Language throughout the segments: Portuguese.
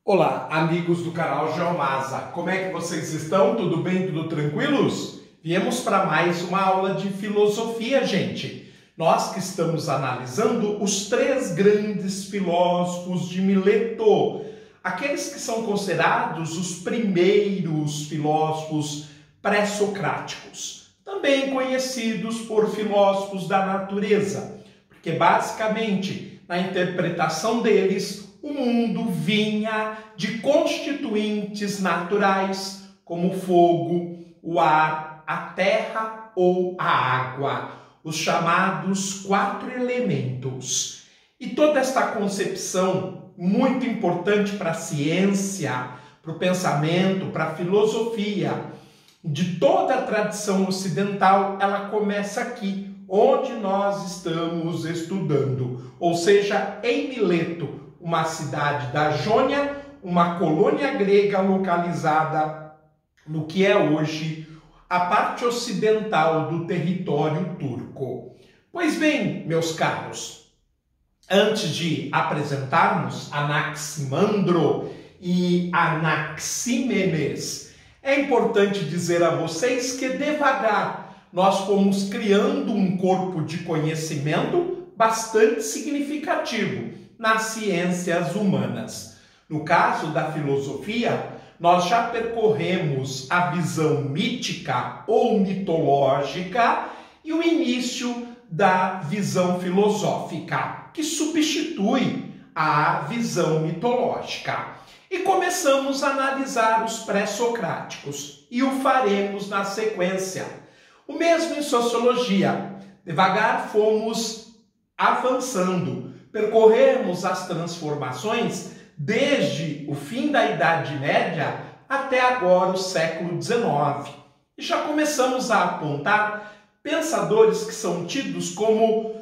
Olá, amigos do canal Geomasa, como é que vocês estão? Tudo bem? Tudo tranquilos? Viemos para mais uma aula de filosofia, gente. Nós que estamos analisando os três grandes filósofos de Mileto, aqueles que são considerados os primeiros filósofos pré-socráticos, também conhecidos por filósofos da natureza, porque basicamente, na interpretação deles, o mundo vinha de constituintes naturais, como o fogo, o ar, a terra ou a água, os chamados quatro elementos. E toda esta concepção, muito importante para a ciência, para o pensamento, para a filosofia, de toda a tradição ocidental, ela começa aqui, onde nós estamos estudando, ou seja, em Mileto, uma cidade da Jônia, uma colônia grega localizada no que é hoje a parte ocidental do território turco. Pois bem, meus caros, antes de apresentarmos Anaximandro e Anaxímenes, é importante dizer a vocês que devagar nós fomos criando um corpo de conhecimento bastante significativo nas ciências humanas. No caso da filosofia, nós já percorremos a visão mítica ou mitológica e o início da visão filosófica, que substitui a visão mitológica. E começamos a analisar os pré-socráticos, e o faremos na sequência. O mesmo em sociologia. Devagar fomos avançando, percorremos as transformações desde o fim da Idade Média até agora o século XIX. E já começamos a apontar pensadores que são tidos como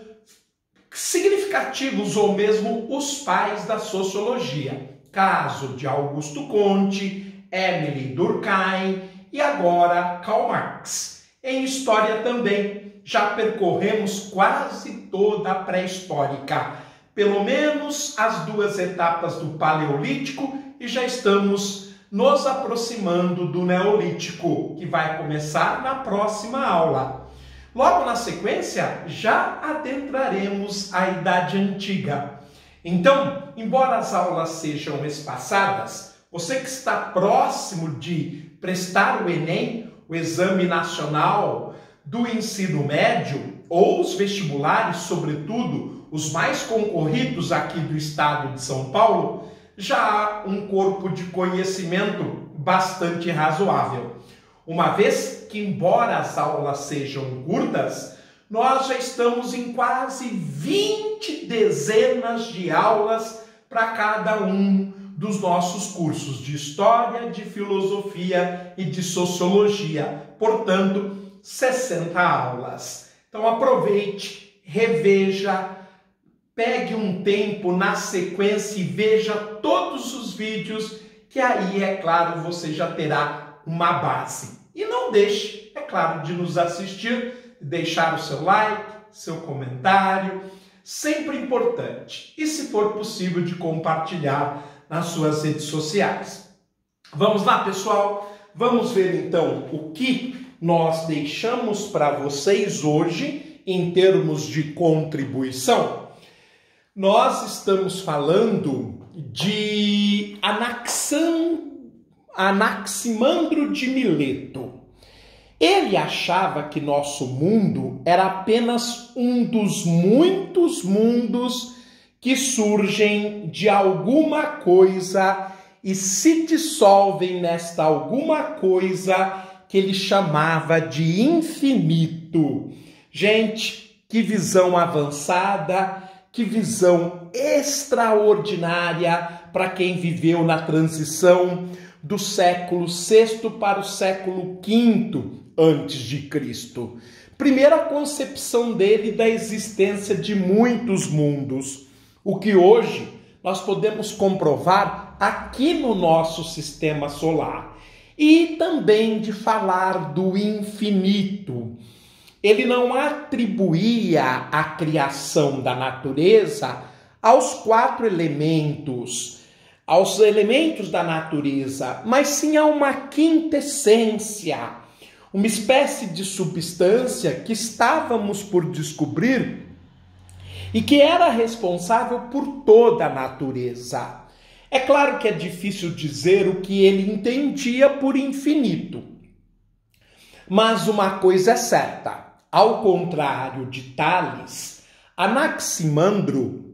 significativos ou mesmo os pais da sociologia. Caso de Augusto Comte, Émile Durkheim e agora Karl Marx. Em história também já percorremos quase toda a pré-histórica, pelo menos as duas etapas do Paleolítico, e já estamos nos aproximando do Neolítico, que vai começar na próxima aula. Logo na sequência, já adentraremos a Idade Antiga. Então, embora as aulas sejam espaçadas, você que está próximo de prestar o Enem, o Exame Nacional do Ensino Médio, ou os vestibulares, sobretudo, os mais concorridos aqui do estado de São Paulo, já há um corpo de conhecimento bastante razoável. Uma vez que, embora as aulas sejam curtas, nós já estamos em quase 20 dezenas de aulas para cada um dos nossos cursos de História, de Filosofia e de Sociologia. Portanto, 60 aulas. Então aproveite, reveja, pegue um tempo na sequência e veja todos os vídeos, que aí, é claro, você já terá uma base. E não deixe, é claro, de nos assistir, deixar o seu like, seu comentário, sempre importante. E, se for possível, de compartilhar nas suas redes sociais. Vamos lá, pessoal? Vamos ver, então, o que nós deixamos para vocês hoje em termos de contribuição. Nós estamos falando de Anaximandro de Mileto. Ele achava que nosso mundo era apenas um dos muitos mundos que surgem de alguma coisa e se dissolvem nesta alguma coisa que ele chamava de infinito. Gente, que visão avançada, que visão extraordinária para quem viveu na transição do século VI para o século V antes de Cristo. Primeira concepção dele da existência de muitos mundos, o que hoje nós podemos comprovar aqui no nosso sistema solar. E também de falar do infinito. Ele não atribuía a criação da natureza aos quatro elementos, aos elementos da natureza, mas sim a uma quintessência, uma espécie de substância que estávamos por descobrir e que era responsável por toda a natureza. É claro que é difícil dizer o que ele entendia por infinito, mas uma coisa é certa: ao contrário de Tales, Anaximandro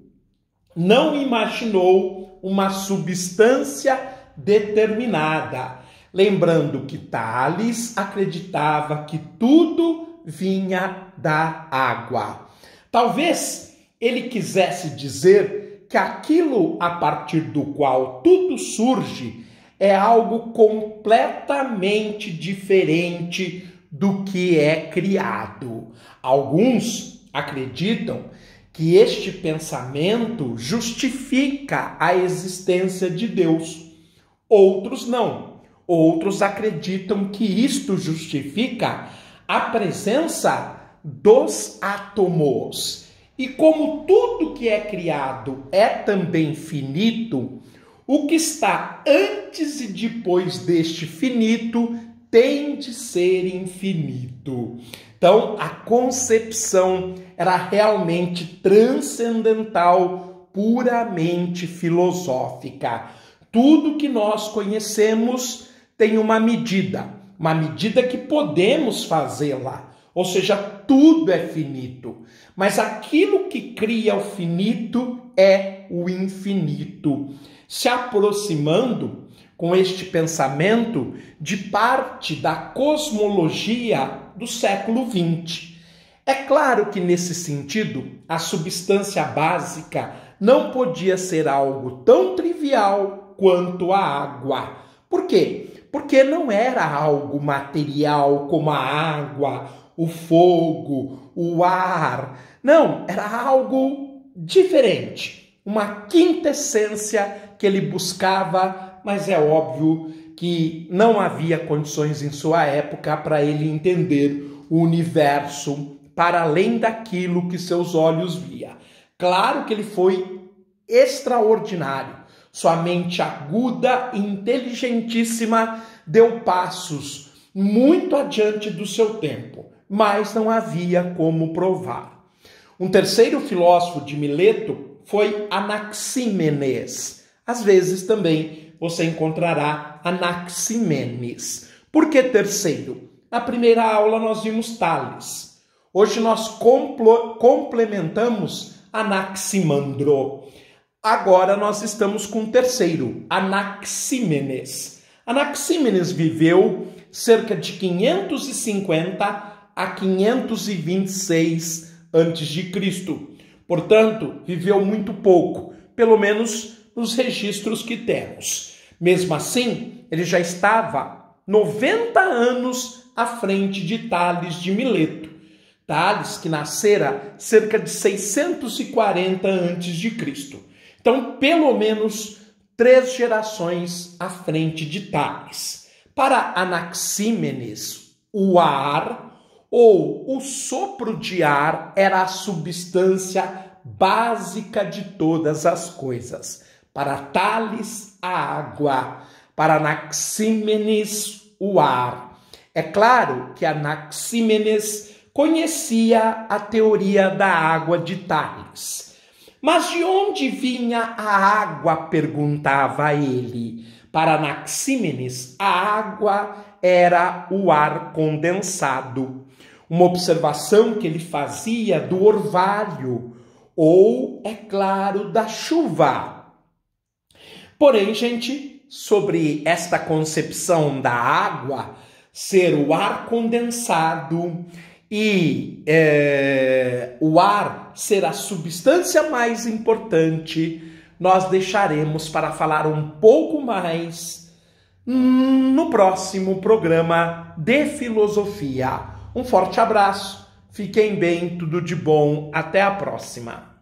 não imaginou uma substância determinada, lembrando que Tales acreditava que tudo vinha da água. Talvez ele quisesse dizer que aquilo a partir do qual tudo surge é algo completamente diferente do que é criado. Alguns acreditam que este pensamento justifica a existência de Deus. Outros não. Outros acreditam que isto justifica a presença dos átomos. E como tudo que é criado é também finito, o que está antes e depois deste finito tem de ser infinito. Então, a concepção era realmente transcendental, puramente filosófica. Tudo que nós conhecemos tem uma medida que podemos fazê-la, ou seja, tudo é finito. Mas aquilo que cria o finito é o infinito. Se aproximando com este pensamento de parte da cosmologia do século XX. É claro que, nesse sentido, a substância básica não podia ser algo tão trivial quanto a água. Por quê? Porque não era algo material como a água, o fogo, o ar. Não, era algo diferente, uma quintessência que ele buscava, mas é óbvio que não havia condições em sua época para ele entender o universo para além daquilo que seus olhos via. Claro que ele foi extraordinário, sua mente aguda e inteligentíssima deu passos muito adiante do seu tempo, mas não havia como provar. Um terceiro filósofo de Mileto foi Anaxímenes. Às vezes também você encontrará Anaximenes. Por que terceiro? Na primeira aula nós vimos Tales. Hoje nós complementamos Anaximandro. Agora nós estamos com o terceiro, Anaxímenes. Anaxímenes viveu cerca de 550 a 526 a.C. Portanto, viveu muito pouco, pelo menos nos registros que temos. Mesmo assim, ele já estava 90 anos à frente de Tales de Mileto. Tales, que nascera cerca de 640 a.C. Então, pelo menos 3 gerações à frente de Tales. Para Anaxímenes, o ar ou o sopro de ar era a substância básica de todas as coisas. Para Tales, a água. Para Anaxímenes, o ar. É claro que Anaxímenes conhecia a teoria da água de Tales. Mas de onde vinha a água? Perguntava ele. Para Anaxímenes, a água era o ar condensado. Uma observação que ele fazia do orvalho, ou, é claro, da chuva. Porém, gente, sobre esta concepção da água ser o ar condensado e o ar ser a substância mais importante, nós deixaremos para falar um pouco mais no próximo programa de filosofia. Um forte abraço, fiquem bem, tudo de bom, até a próxima.